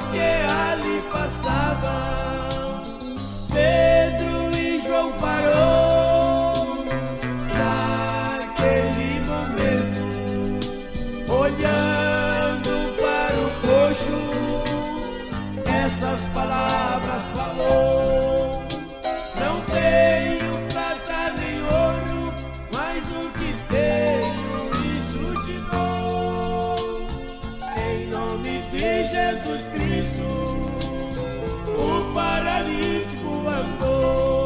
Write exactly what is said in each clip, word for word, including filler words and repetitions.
que ali passavam. Pedro e João parou naquele momento, olhando para o coxo, essas palavras falou: não tenho prata nem ouro, mas o que tenho isso te dou. Em nome de Jesus Cristo, o paralítico andou.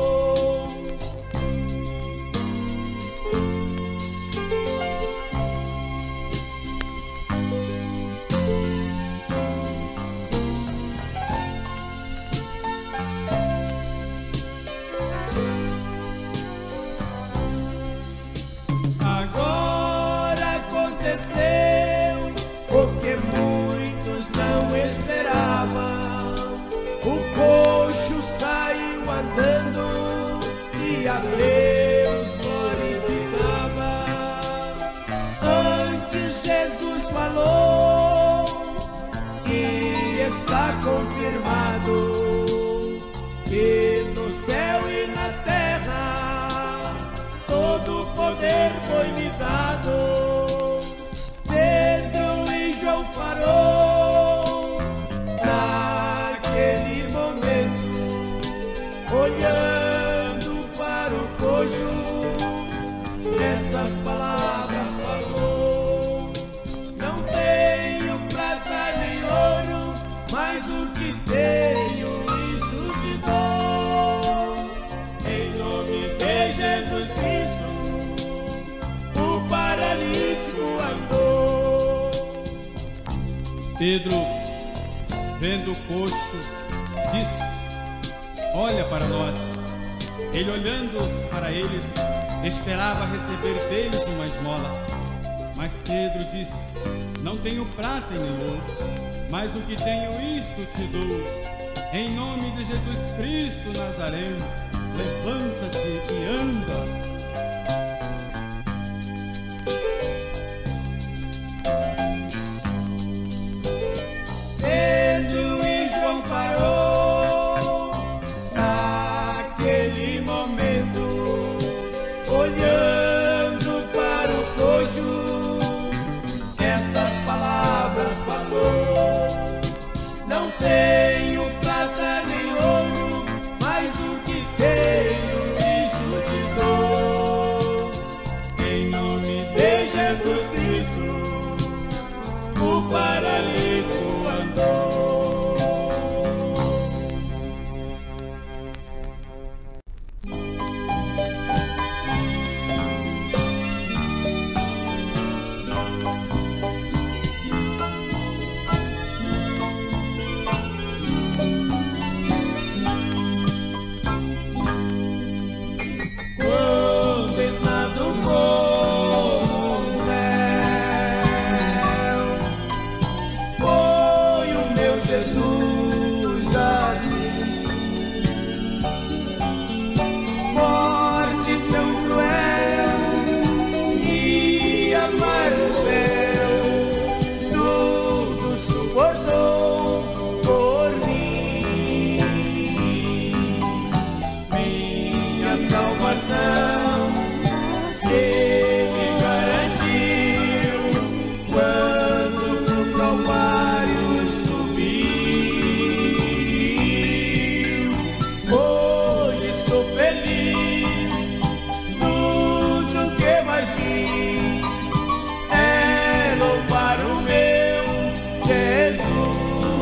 Agora aconteceu o que muitos não esperavam. O coxo saiu andando e a Deus glorificava. Antes Jesus falou e está confirmado que no céu e na terra todo poder foi me dado. Pedro e João parou naquele momento, olhando para o coxo, essas palavras falou: não tenho prata nem ouro, mas o que tenho isso te dou. Em nome de Jesus Cristo, o paralítico andou. Pedro, vendo o coxo, disse: olha para nós. Ele, olhando para eles, esperava receber deles uma esmola. Mas Pedro disse: não tenho prata nem ouro, mas o que tenho isto te dou. Em nome de Jesus Cristo Nazareno, levanta-te e anda. Pedro e João parou naquele momento, olhando para o coxo, essas palavras falou: não tenho prata nem ouro, mas o que tenho isso te dou. Em nome de Jesus Cristo, o paralítico andou. Condenado como réu, foi o meu Jesus assim. Morte tão cruel e amargo, tudo suportou por mim. Minha salvação se me garantiu quando pro Calvário subiu. Hoje sou feliz, tudo que mais quis é louvar o meu Jesus.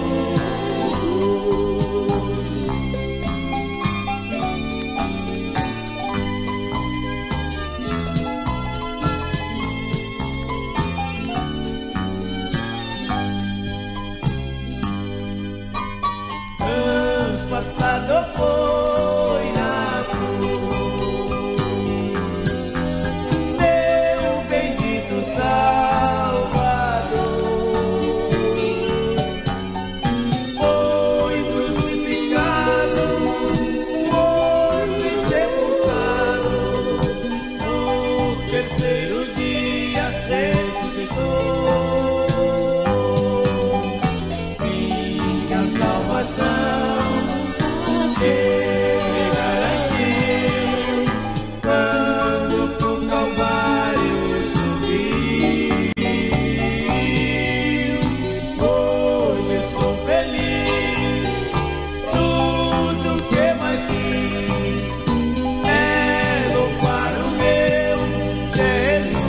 Transpassado foi na cruz, meu bendito Salvador. Foi crucificado, morto e sepultado, no terceiro dia ressuscitou. Minha salvação se garantiu quando pro Calvário subiu. Hoje sou feliz, tudo que mais quis é louvar o meu Jesus.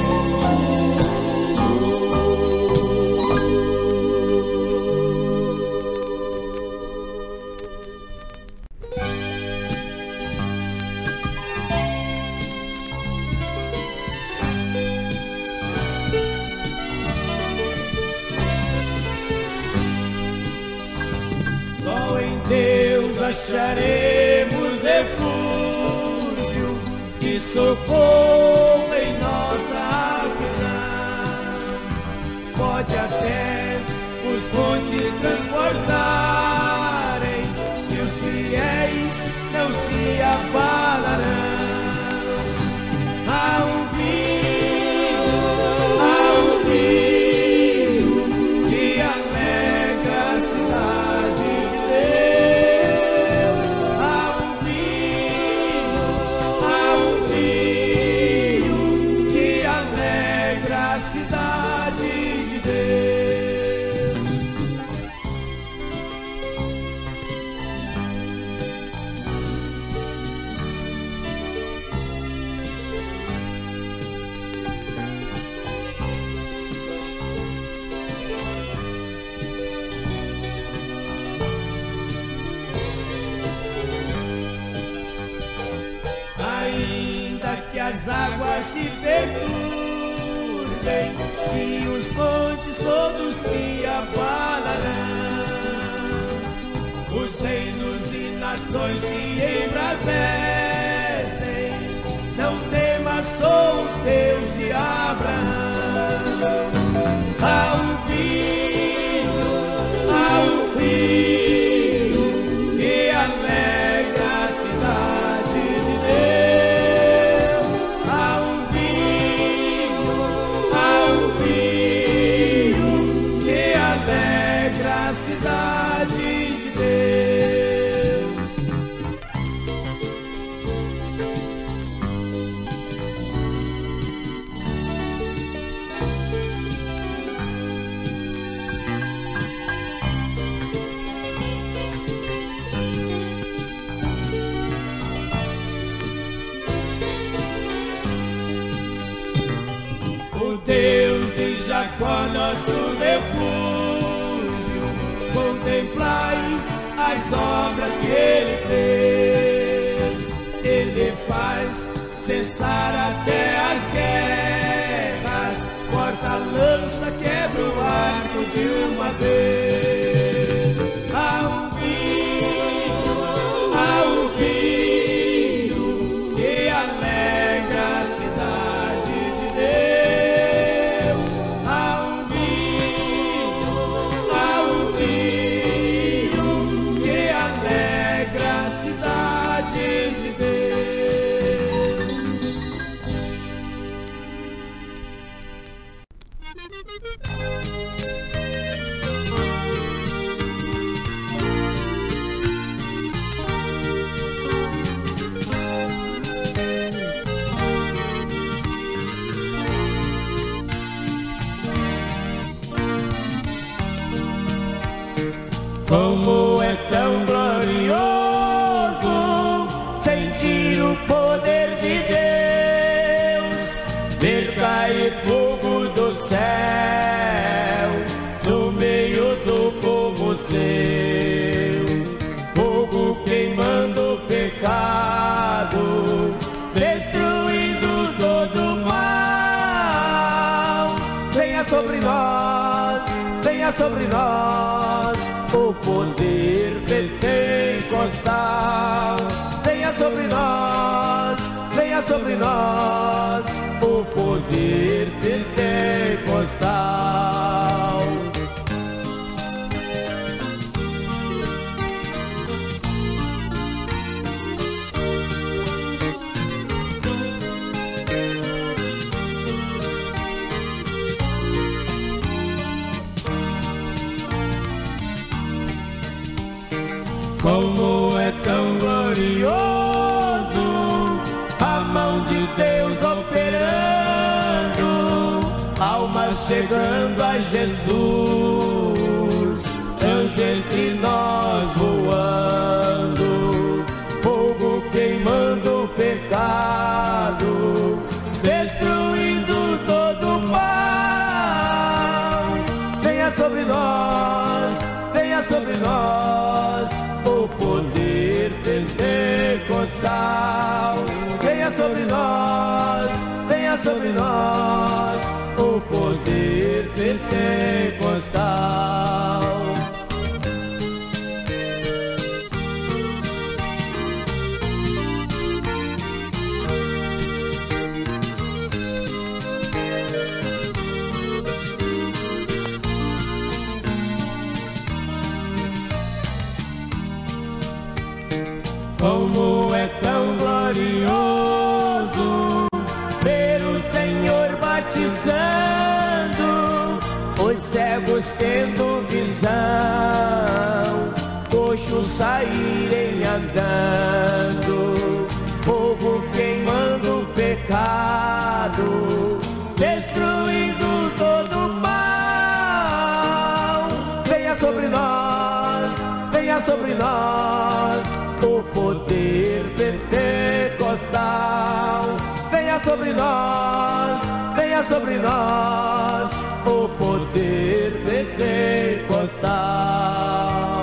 Só em Deus acharemos refúgio e socorro em nossa aflição. Pode até os montes transportarem e os fiéis não se abalarão. Há um rio, há um rio que alegra a cidade de Deus. Há um rio, há um rio que alegra a cidade de Deus. Ainda que as águas se perturbem e os montes todos se abalarão, os reinos e nações se embravecem. Não temas, sou o Deus de Abraão. Há um rio, há um rio que alegra a cidade de Deus. Há um rio, há um rio que alegra a cidade de Deus. O Deus de Jacó, nosso refúgio, contemplai as obras que Ele fez. Ele faz cessar até as guerras, corta a lança, quebra o arco de uma vez. Há um rio, há um rio que alegra a cidade de Deus. Há um rio, há um rio que alegra a cidade de Deus. Como é tão glorioso sentir o poder de Deus, ver cair fogo do céu no meio do povo seu, fogo queimando o pecado, destruindo todo o mal. Venha sobre nós, venha sobre nós o poder pentecostal. Venha sobre nós, venha sobre nós o poder pentecostal. Como é tão glorioso a mão de Deus operando, almas chegando a Jesus, anjo entre nós voando, fogo queimando o pecado, destruindo todo o mal. Venha sobre nós, venha sobre nós o poder pentecostal. Venha sobre nós, venha sobre nós o poder pentecostal. Como é tão glorioso ver o Senhor batizando, os cegos tendo visão, coxos saírem andando, fogo queimando o pecado, destruindo todo o mal. Venha sobre nós, venha sobre nós o poder pentecostal. Venha sobre nós, venha sobre nós o poder pentecostal.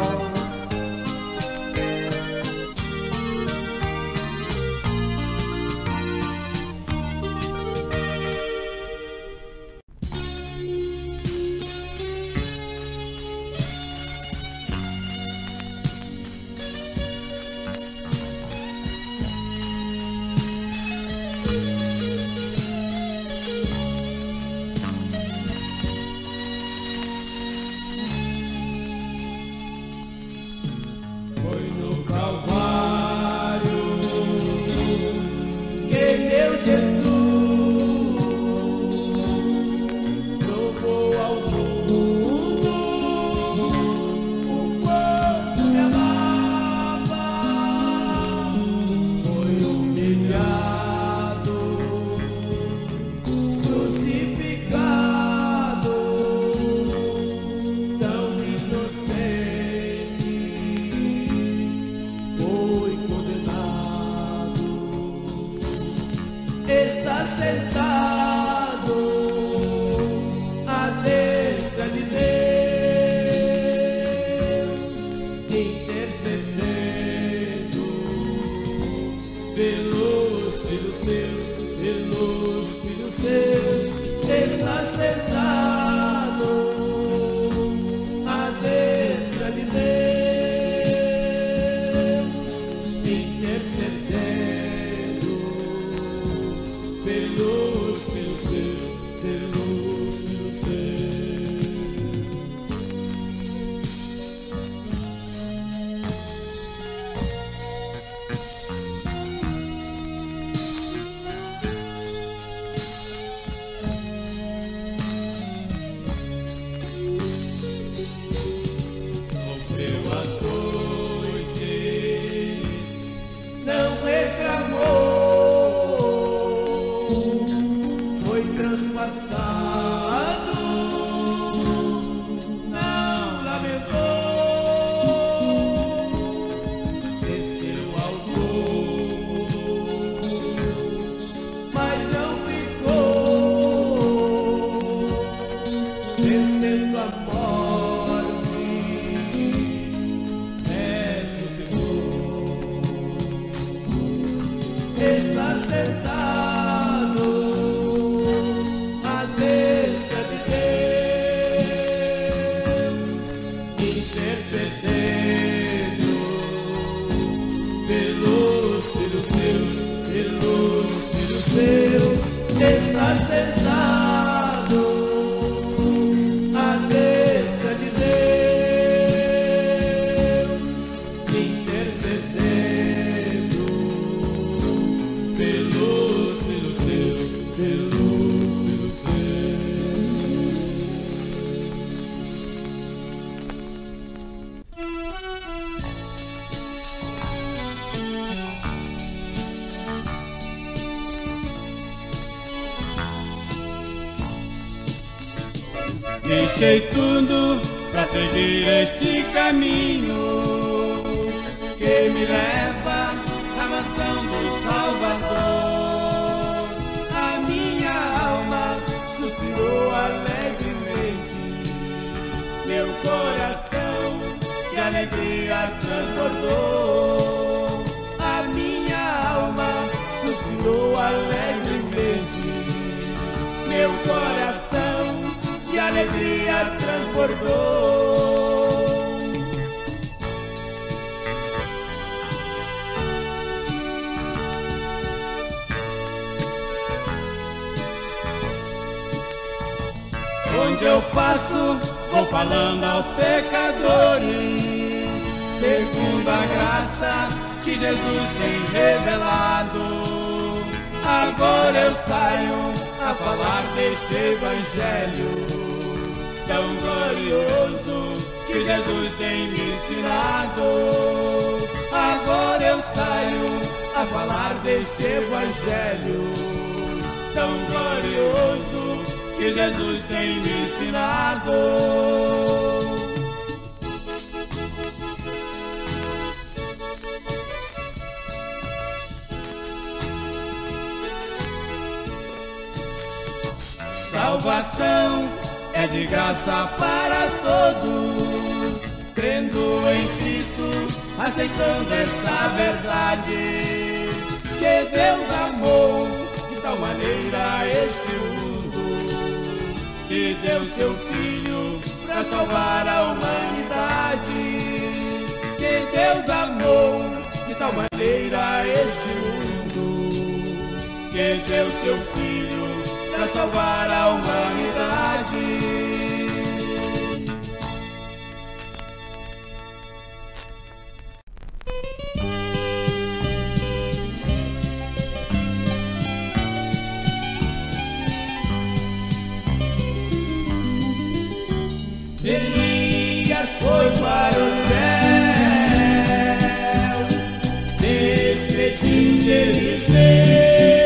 Deixei tudo pra seguir este caminho que me leva à mansão do Salvador. A minha alma suspirou alegremente, meu coração de alegria transbordou. A minha alma suspirou alegremente, meu coração de alegria transbordou. Onde eu passo, vou falando aos pecadores, segundo a graça que Jesus tem revelado. Agora eu saio a falar deste evangelho tão glorioso que Jesus tem me ensinado. Agora eu saio a falar deste evangelho tão glorioso que Jesus tem me ensinado. Salvação é de graça para todos, crendo em Cristo, aceitando esta verdade, que Deus amou de tal maneira este mundo, que deu seu Filho para salvar a humanidade. Que Deus amou de tal maneira este mundo, que deu seu Filho para salvar a humanidade. Elias foi para o céu, despediu de Eliseu.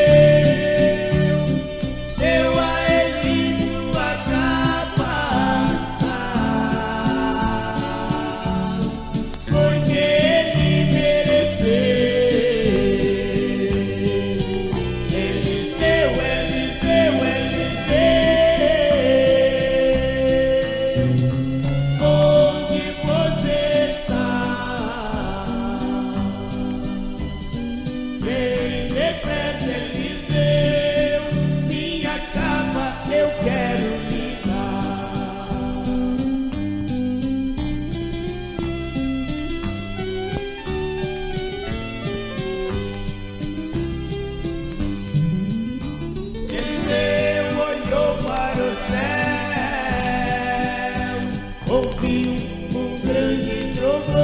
Ouviu um grande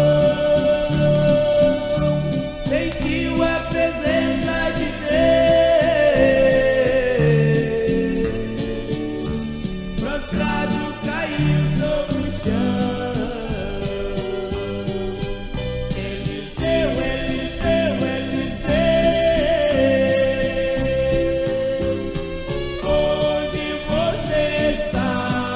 trovão, sentiu a presença de Deus, prostrado caiu sobre o chão. Eliseu, Eliseu, Eliseu, onde você está?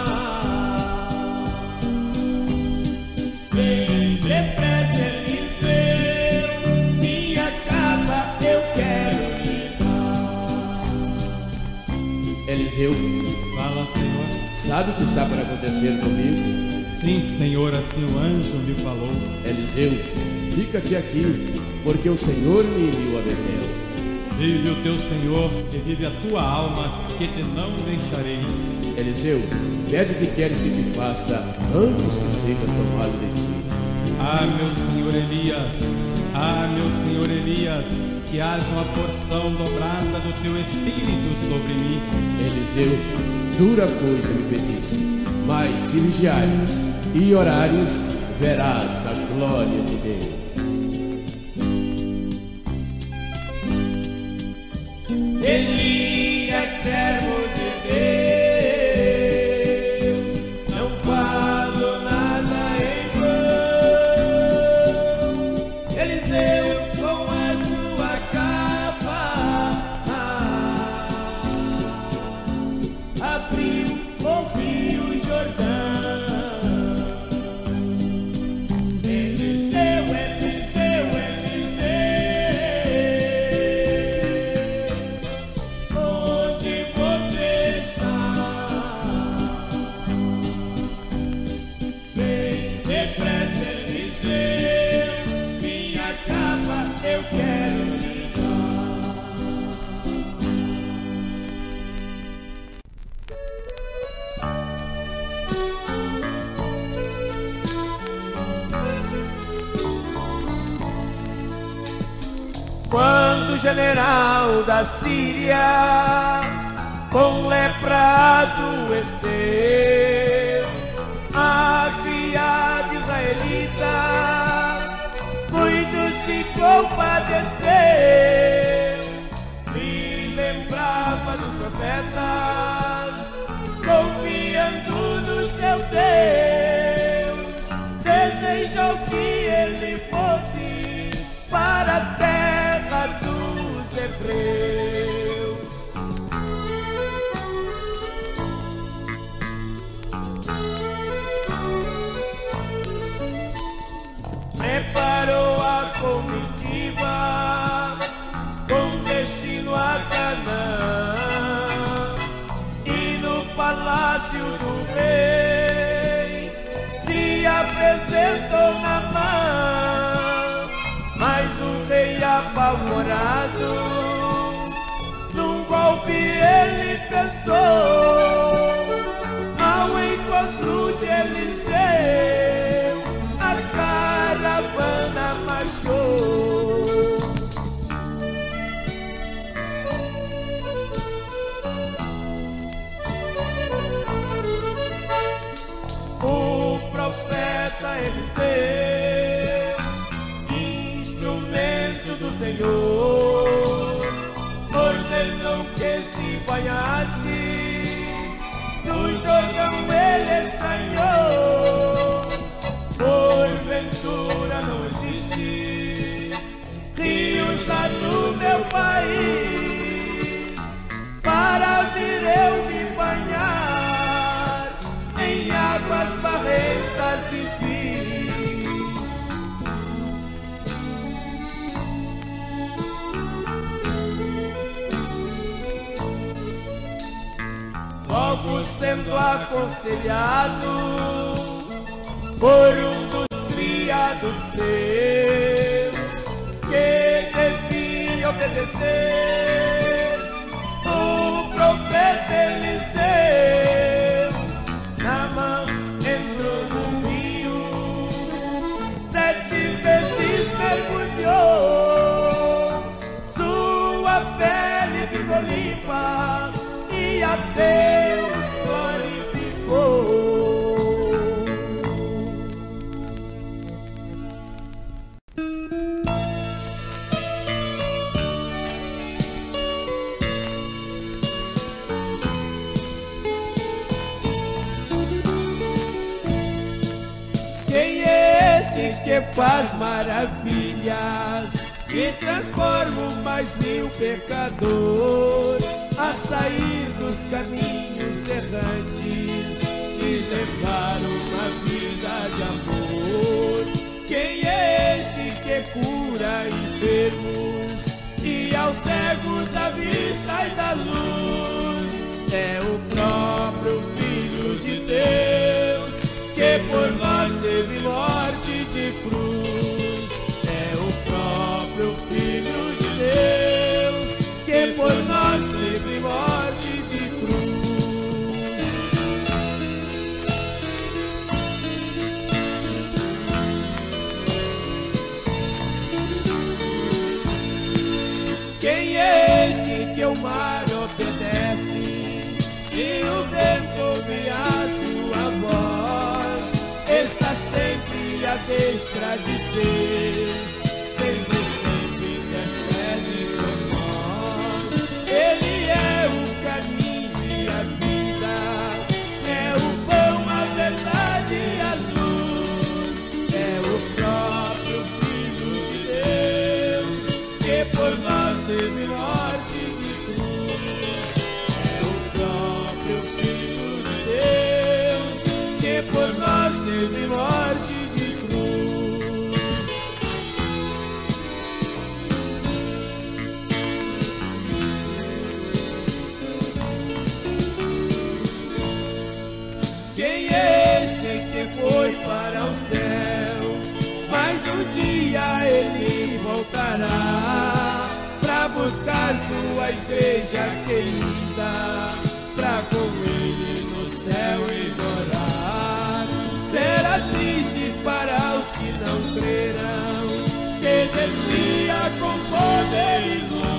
Vem depressa, Eliseu, minha capa eu quero lhe dar. Eliseu, Fala, Senhor. sabe o que está para acontecer comigo? Sim, Senhor, assim o anjo me falou. Eliseu, fica-te aqui, porque o Senhor me enviou a Betel. Vive o teu Senhor e vive a tua alma, que te não deixarei. Eliseu, pede o que queres que te faça antes que seja tomado de ti. Ah, meu Senhor Elias, ah, meu Senhor Elias, que haja uma porção dobrada do teu Espírito sobre mim. Eliseu, dura coisa me pediste, mas se vigiares e orares, verás a glória de Deus. Elias, servo de Deus, não falo nada em vão. Eliseu, com a sua capa, abriu o rio Jordão. quando o general da Síria com lepra adoeceu, a criada israelita muito se compadeceu, se lembrava dos profetas, confiando no seu Deus, desejou que ele fosse para a terra dos hebreus. Preparou a comitiva com destino a Canaã, e no palácio do rei se apresentou Naamã. Mas o rei apavorado, num golpe ele pensou, ao encontro de Eliseu a caravana marchou. O profeta Eliseu, instrumento do Senhor, ordenou que se banhasse, no Jordão ele estranhou. Porventura não existe rios lá no meu país, para vir eu me banhar em águas barrentas e vis. Logo sendo aconselhado por um dos criados seus, que devia obedecer o profeta Eliseu, Naamã entrou no rio, sete vezes mergulhou, sua pele ficou limpa e a Deus glorificou. Quem é esse que faz maravilhas, que transforma o mais mil pecador a sair dos caminhos errantes e levar uma vida de amor? Quem é esse que cura enfermos e ao cego dá vista e dá luz? É o próprio Filho de Deus, que por nós teve morte de cruz. É o próprio Filho de Deus, que por nós teve morte de cruz. Quem é esse que o mar obedece e o vento ouve a sua voz? Está sempre à destra de Deus, sempre, sempre intercede por nós. Ele é o caminho e a vida, é o pão, a verdade e a luz. É o próprio Filho de Deus, que por nós teve morte de cruz. É o próprio Filho de Deus, que por nós teve morte de cruz. Quem é esse que foi para o céu, mas um dia ele voltará pra buscar sua igreja querida, pra com ele no céu e morar? Será triste para os que não crerão, que desvia com poder e luz.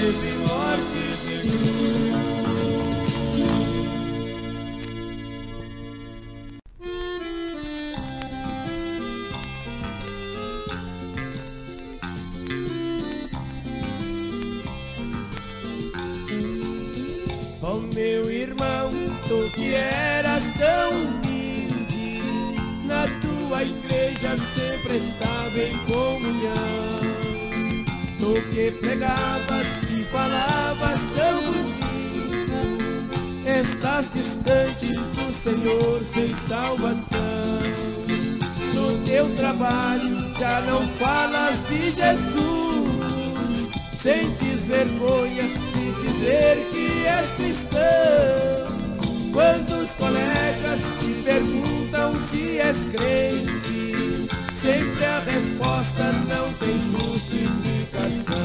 teve morte de cruz. Oh meu irmão, tu que eras tão humilde, na tua igreja sempre estava em comunhão. Tu que pregavas e falavas tão bonito, estás distante do Senhor sem salvação. No teu trabalho já não falas de Jesus, sentes vergonha de dizer que és cristão. Quantos colegas te perguntam se és crente, sempre a resposta não tem justificação.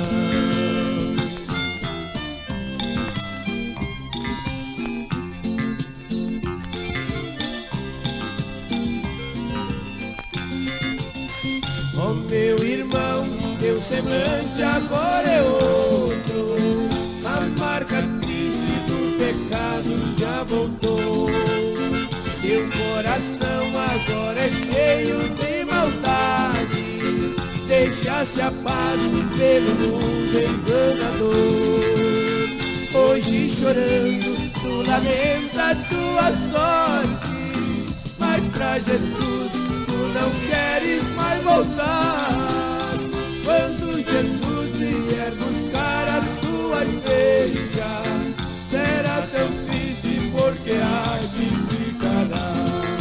Oh meu irmão, teu semblante agora é outro, a marca triste do pecado já voltou. Teu coração agora é cheio de maldade, deixaste a paz pelo mundo enganador. Hoje chorando tu lamenta tua sorte, mas pra Jesus tu não queres mais voltar. Quando Jesus vier buscar a sua igreja, será tão triste porque há de ficará.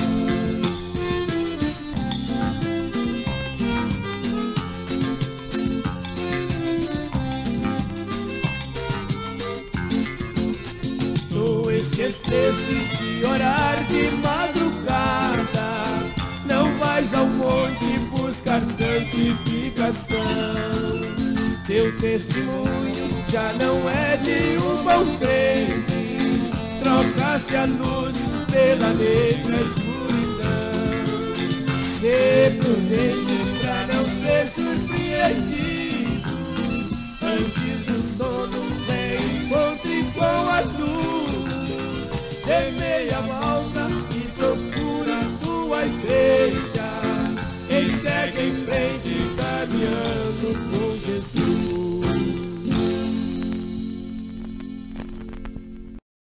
Tu esqueceste de orar de madrugada, não vais ao monte buscar santificação. Teu testemunho já não é de um bom crente, trocaste a luz pela negra escuridão. Sê prudente pra não ser surpreendido,